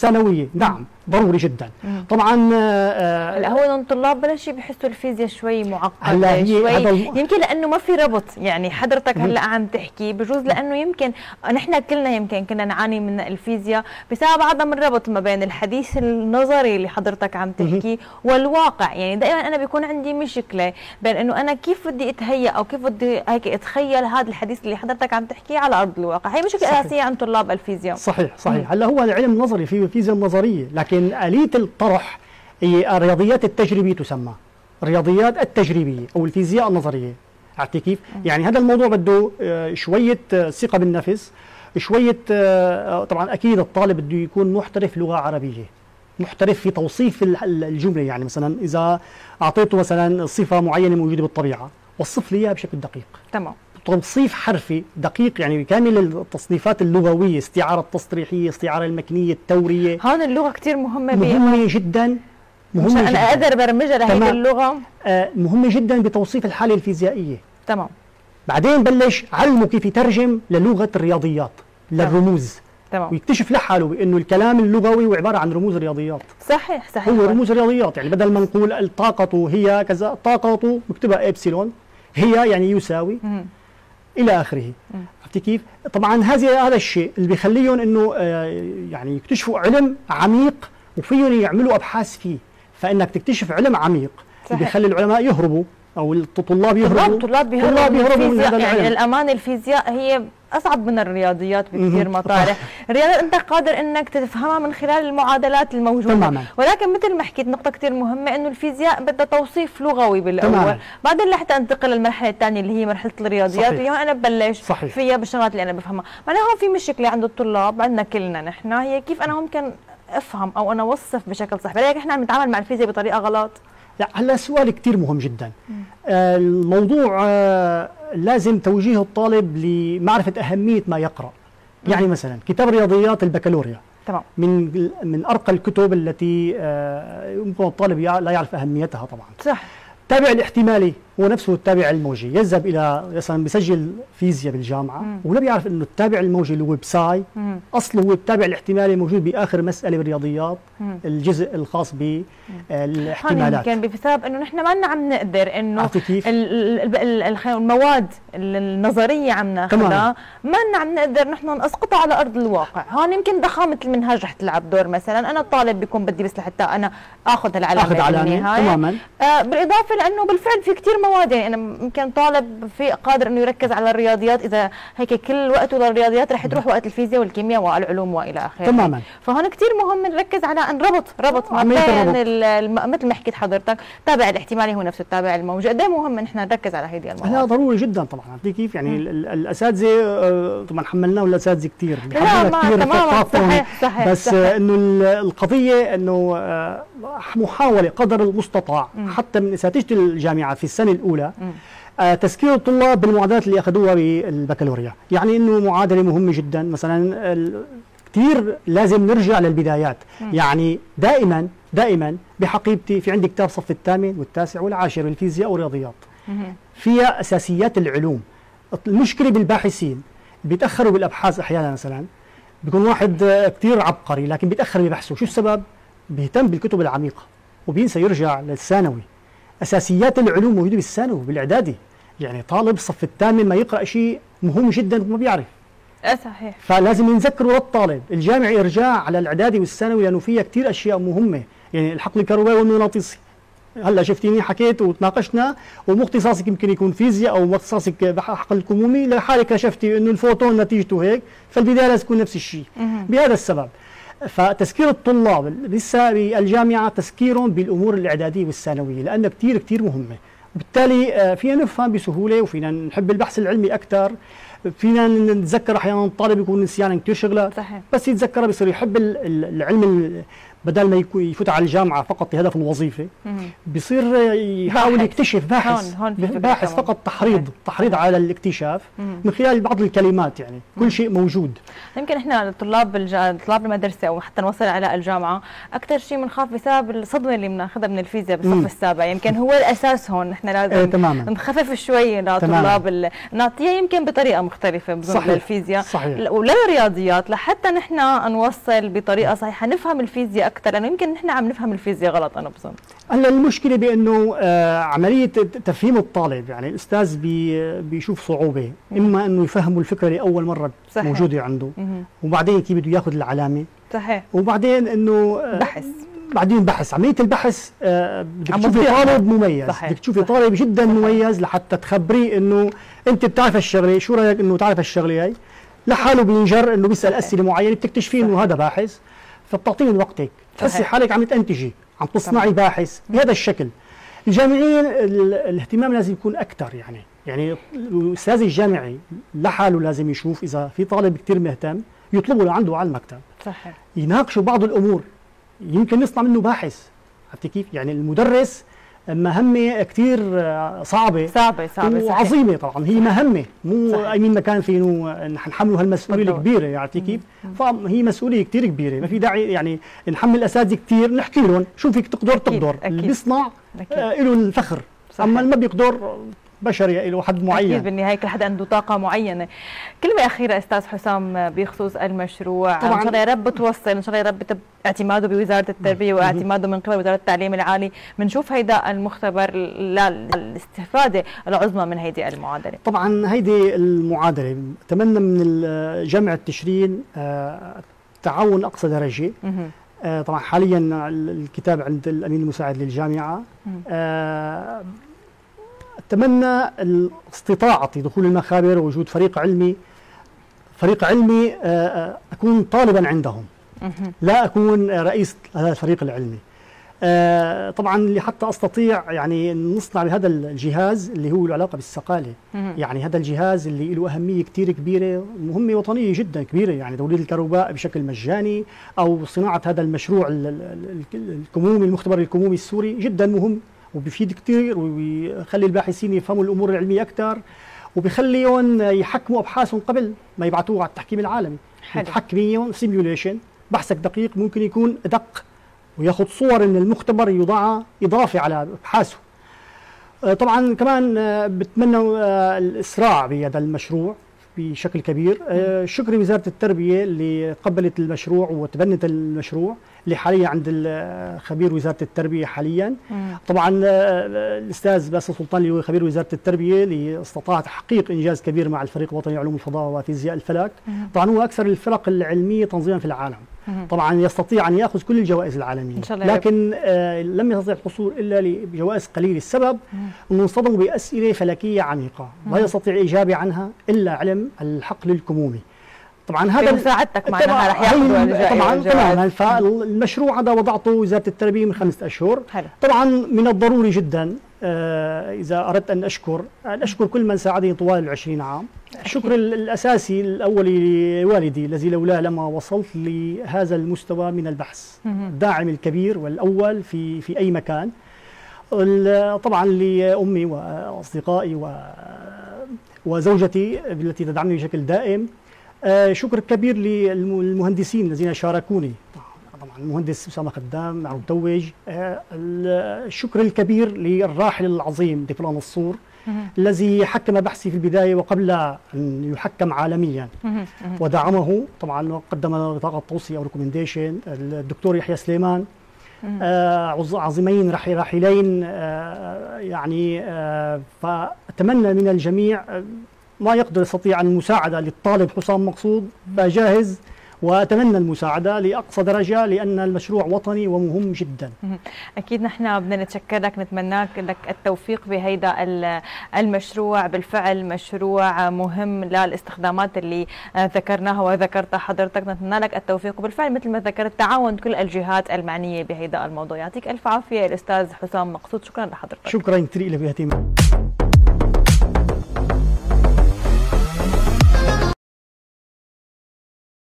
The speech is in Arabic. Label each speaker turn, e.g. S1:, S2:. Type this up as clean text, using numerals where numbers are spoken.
S1: الثانويه نعم ضروري جدا. طبعا
S2: هلا هو الطلاب بلا شيء بحسوا الفيزياء شوي معقده شوي، يمكن لانه ما في ربط. يعني حضرتك هلا عم تحكي بجوز لانه يمكن نحن كلنا يمكن كنا نعاني من الفيزياء بسبب عدم الربط ما بين الحديث النظري اللي حضرتك عم تحكي والواقع. يعني دائما انا بيكون عندي مشكله بين انه انا كيف بدي اتهيأ او كيف بدي هيك اتخيل هذا الحديث اللي حضرتك عم تحكيه على ارض الواقع. هي مشكله اساسيه عند طلاب الفيزياء.
S1: صحيح. هلا هو العلم النظري فيه الفيزياء النظريه، لكن آلية الطرح هي الرياضيات التجريبيه تسمى الرياضيات التجريبيه او الفيزياء النظريه. عرفتي كيف؟ يعني هذا الموضوع بده شويه ثقه بالنفس، شويه طبعا اكيد الطالب بده يكون محترف لغه عربيه، محترف في توصيف الجمله. يعني مثلا اذا اعطيته مثلا صفه معينه موجوده بالطبيعه وصف لي اياها بشكل دقيق.
S2: تمام.
S1: توصيف حرفي دقيق، يعني بكامل التصنيفات اللغويه، استعاره التصريحيه، استعاره المكنيه، التوريه.
S2: هون اللغه كثير
S1: مهمه جدا، مهمه
S2: جدا. انا اقدر برمجها لهي اللغه.
S1: مهمه جدا بتوصيف الحاله الفيزيائيه.
S2: تمام.
S1: بعدين بلش علمه كيف يترجم للغه الرياضيات، للرموز. تمام. ويكتشف لحاله بانه الكلام اللغوي هو عباره عن رموز رياضيات.
S2: صحيح.
S1: هو رموز رياضيات، يعني بدل ما نقول الطاقه هي كذا، طاقه بكتبها ابسيلون، هي يعني يساوي الى اخره. عرفتي كيف؟ طبعا هذا الشيء اللي بيخليهم انه يعني يكتشفوا علم عميق وفيهم يعملوا ابحاث فيه. فانك تكتشف علم عميق بيخلي العلماء يهربوا او الطلاب يهربوا.
S2: طلاب بيهربوا من هذا العلم. يعني الامانه الفيزياء هي اصعب من الرياضيات بكثير مطارح. الرياضيات انت قادر انك تفهمها من خلال المعادلات الموجوده. تماما. ولكن مثل ما حكيت نقطه كثير مهمه انه الفيزياء بدها توصيف لغوي بالاول. تماما. بعدين لحتى انتقل للمرحله الثانيه اللي هي مرحله الرياضيات، واليوم انا ببلش فيها بالشغلات اللي انا بفهمها. معناها هون في مشكله عند الطلاب، عندنا كلنا نحن، هي كيف انا ممكن افهم او انا اوصف بشكل صح. بلاقي احنا عم نتعامل مع الفيزياء بطريقه غلط.
S1: لا هلا سؤال كثير مهم جدا. الموضوع لازم توجيه الطالب لمعرفة أهمية ما يقرأ. يعني مثلا كتاب رياضيات البكالوريا
S2: تمام
S1: من أرقى الكتب التي يمكن الطالب لا يعرف أهميتها طبعا.
S2: صح.
S1: التابع الاحتمالي هو نفسه التابع الموجي، يذهب الى مثلا بيسجل فيزياء بالجامعه ولا بيعرف انه التابع الموجي اللي هو بساي اصله هو التابع الاحتمالي موجود باخر مساله بالرياضيات، الجزء الخاص بالاحتمالات.
S2: يمكن بسبب انه نحن ما عم نقدر انه المواد النظريه عم ناخذها، ما عم نقدر نحن نسقطها على ارض الواقع. هون يمكن ضخامه المنهاج رح تلعب دور. مثلا انا الطالب بيكون بدي بس لحتى انا اخذ العلامه بالنهايه
S1: تماما.
S2: بالاضافه لانه بالفعل في كثير مواد. يعني انا يمكن طالب في قادر انه يركز على الرياضيات، اذا هيك كل وقته للرياضيات رح تروح وقت الفيزياء والكيمياء والعلوم والى اخره.
S1: تماما.
S2: فهون كثير مهم نركز على ربط ما بين مثل ما حكيت حضرتك التابع الاحتمالي هو نفسه التابع الموجي. قد ايه مهم نحن نركز على هذه المواد.
S1: لا ضروري جدا طبعا. عرفتي كيف؟ يعني الاساتذه طبعا حملناه الاساتذه كثير،
S2: تماما صحيح.
S1: بس انه القضيه انه محاوله قدر المستطاع حتى من اساتذه الجامعات في السنه الاولى تذكير الطلاب بالمعادلات اللي اخذوها بالبكالوريا. يعني انه معادله مهمه جدا. مثلا كثير لازم نرجع للبدايات. يعني دائما بحقيبتي في عندي كتاب صف الثامن والتاسع والعاشر بالفيزياء والرياضيات، فيها اساسيات العلوم. المشكله بالباحثين بيتاخروا بالابحاث احيانا. مثلا بيكون واحد كثير عبقري لكن بيتاخر ببحثه. شو السبب؟ بيهتم بالكتب العميقه وبينسى يرجع للثانوي. اساسيات العلوم موجوده بالثانوي وبالاعدادي. يعني طالب الصف الثامن ما يقرا شيء مهم جدا وما بيعرف.
S2: صحيح.
S1: فلازم نذكره للطالب الجامعي ارجاع على الاعدادي والثانوي لانه فيها كثير اشياء مهمه. يعني الحقل الكهربائي والمغناطيسي، هلا شفتيني حكيت وتناقشنا، ومو اختصاصك يمكن يكون فيزياء او اختصاصك بحقل الكمومي، لحالك كشفتي انه الفوتون نتيجته هيك، فالبدايه لازم تكون نفس الشيء. بهذا السبب فتذكير الطلاب لسه بالجامعه تذكيرهم بالامور الاعداديه والثانويه لانها كثير مهمه. وبالتالي فينا نفهم بسهوله وفينا نحب البحث العلمي اكثر. فينا نتذكر احيانا الطالب يكون نسيان كثير شغلات،
S2: صحيح.
S1: بس يتذكرها بصير يحب العلم بدل ما يفوت على الجامعه فقط لهدف الوظيفه، بصير يحاول يكتشف، باحث فقط تحريض على الاكتشاف من خلال بعض الكلمات. يعني كل شيء موجود.
S2: يمكن احنا طلاب المدرسه او حتى نوصل على الجامعه اكثر شيء بنخاف بسبب الصدمه اللي بناخذها من الفيزياء بالصف السابع. يمكن هو الاساس هون، احنا لازم نخفف شوي لطلاب الناطيه يمكن بطريقه مختلفه بظن الفيزياء وللرياضيات، لحتى نحن نوصل بطريقه صحيحه نفهم الفيزياء اكثر، لانه يمكن نحن عم نفهم الفيزياء غلط. انا بظن
S1: هلا المشكله بانه عمليه تفهيم الطالب، يعني الاستاذ بيشوف صعوبه، اما انه يفهموا الفكره لاول مره صحيح. موجوده عنده، وبعدين كيف بده ياخذ العلامه
S2: صحيح،
S1: وبعدين انه بحث عمليه البحث بدك تشوفي طالب مميز، بدك تشوفي طالب جدا مميز لحتى تخبريه انه انت بتعرف الشغله، شو رايك انه تعرف الشغله هي، لحاله بينجر انه بيسال اسئله معينه بتكتشفي انه هذا باحث، فبتعطيه من وقتك، تحسي حالك عم تنتجي، عم تصنعي باحث بهذا الشكل. الجامعيين الاهتمام لازم يكون اكثر، يعني الاستاذ الجامعي لحاله لازم يشوف اذا في طالب كثير مهتم يطلبه لعنده على المكتب، صحيح، يناقشوا بعض الامور، يمكن يصنع منه باحث. عرفتي كيف؟ يعني المدرس مهمه كثير صعبه وعظيمه، طبعا هي مهمه، مو اي من مكان فينه نحمله هالمسؤوليه الكبيره. عرفتي كيف؟ فهي مسؤوليه كثير كبيره، ما في داعي يعني نحمل الاساتذه كثير، نحكي لهم شو فيك تقدر، اللي بيصنع له الفخر، اما اللي ما بيقدر بشري له حد معين.
S2: اكيد بالنهايه كل حدا عنده طاقه معينه. كلمه اخيره استاذ حسام بخصوص المشروع، ان شاء الله يا رب توصل، ان شاء الله يا رب اعتماده بوزاره التربيه واعتماده من قبل وزاره التعليم العالي، بنشوف هيدا المختبر للاستفاده العظمى من هيدي المعادله.
S1: طبعا هيدي المعادله اتمنى من جامعه تشرين تعاون اقصى درجه. طبعا حاليا الكتاب عند الامين المساعد للجامعه. أتمنى استطاعة دخول المخابر ووجود فريق علمي أكون طالبا عندهم، لا أكون رئيس هذا الفريق العلمي. طبعا لحتى أستطيع يعني نصنع بهذا الجهاز اللي هو له علاقة بالسقالة، يعني هذا الجهاز اللي له أهمية كثير كبيرة، مهمة وطنية جدا كبيرة، يعني توليد الكهرباء بشكل مجاني أو صناعة هذا المشروع الكمومي، المختبر الكمومي السوري جدا مهم، وبيفيد كثير وبيخلي الباحثين يفهموا الامور العلميه اكثر، وبيخليهم يحكموا ابحاثهم قبل ما يبعثوها على التحكيم العالمي. تحكميهم سيميوليشن، بحثك دقيق ممكن يكون ادق وياخذ صور من المختبر يوضعها اضافه على ابحاثه. طبعا كمان بتمنى الاسراع بهذا المشروع بشكل كبير. شكر وزاره التربيه اللي قبلت المشروع وتبنت المشروع اللي حاليا عند خبير وزاره التربيه حاليا. طبعا الاستاذ باسل سلطان اللي هو خبير وزاره التربيه اللي استطاع تحقيق انجاز كبير مع الفريق الوطني لعلوم الفضاء وفيزياء الفلك. طبعا هو اكثر الفرق العلميه تنظيما في العالم. طبعا يستطيع ان ياخذ كل الجوائز العالميه، لكن لم يستطع الحصول الا لجوائز قليله. السبب انه انصدموا باسئله فلكيه عميقه لا يستطيع الاجابه عنها الا علم الحقل الكمومي. طبعا هذا
S2: مساعدتك معناها رح ياخذوا
S1: طبعا تماما. فالمشروع هذا وضعته وزاره التربيه من 5 أشهر. طبعا من الضروري جدا اذا اردت ان اشكر كل من ساعدني طوال 20 عام. الشكر الاساسي الاولي لوالدي الذي لولاه لما وصلت لهذا المستوى من البحث، الداعم الكبير والاول في اي مكان. طبعا لامي واصدقائي وزوجتي التي تدعمني بشكل دائم. شكر كبير للمهندسين الذين شاركوني، طبعا المهندس أسامة خدام، معروف توج. الشكر الكبير للراحل العظيم دكتور منصور الذي حكم بحثي في البداية وقبل أن يحكم عالميا ودعمه. طبعا قدم بطاقة توصية أو ريكومنديشن. الدكتور يحيى سليمان، عظيمين راحلين يعني. فأتمنى من الجميع ما يقدر يستطيع المساعدة للطالب حسام مقصود فجاهز، وأتمنى المساعدة لأقصى درجة لأن المشروع وطني ومهم جدا.
S2: أكيد نحن بدنا نتشكر لك، نتمنى لك التوفيق بهيدا المشروع. بالفعل مشروع مهم للاستخدامات اللي ذكرناها وذكرتها حضرتك، نتمنى لك التوفيق. وبالفعل مثل ما ذكرت تعاون كل الجهات المعنية بهيدا الموضوع. يعطيك ألف عافية الأستاذ حسام مقصود، شكرا لحضرتك.
S1: شكرا كثير لك.